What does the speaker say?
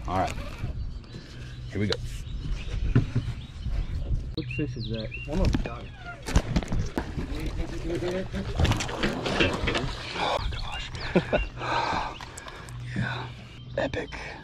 All right. Here we go. What fish is that? One of them got it. Oh gosh. Yeah. Epic.